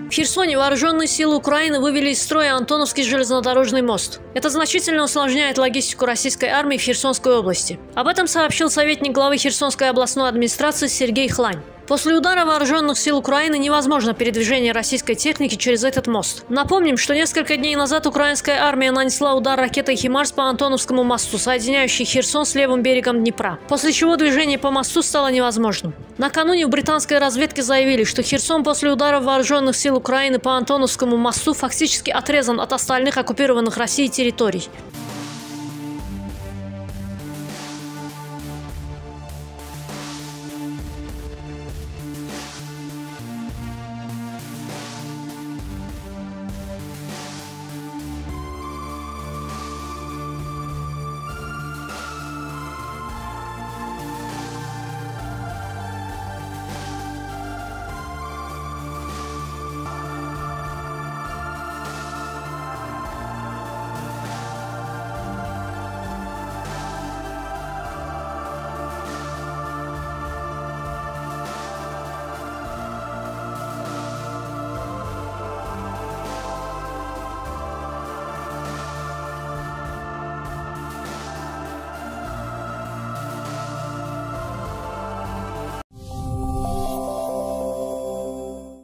В Херсоне вооруженные силы Украины вывели из строя Антоновский железнодорожный мост. Это значительно усложняет логистику российской армии в Херсонской области. Об этом сообщил советник главы Херсонской областной администрации Сергей Хлань. После удара вооруженных сил Украины невозможно передвижение российской техники через этот мост. Напомним, что несколько дней назад украинская армия нанесла удар ракетой «Химарс» по Антоновскому мосту, соединяющий Херсон с левым берегом Днепра, после чего движение по мосту стало невозможным. Накануне в британской разведке заявили, что Херсон после удара вооруженных сил Украины по Антоновскому мосту фактически отрезан от остальных оккупированных Россией территорий.